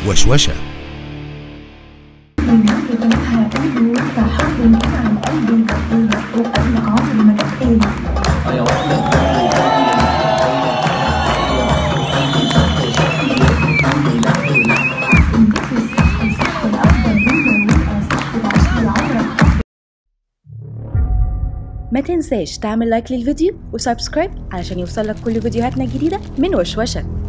وشوشة. ما تنساش تعمل لايك للفيديو وسبسكرايب علشان يوصلك كل فيديوهاتنا الجديدة من وشوشة.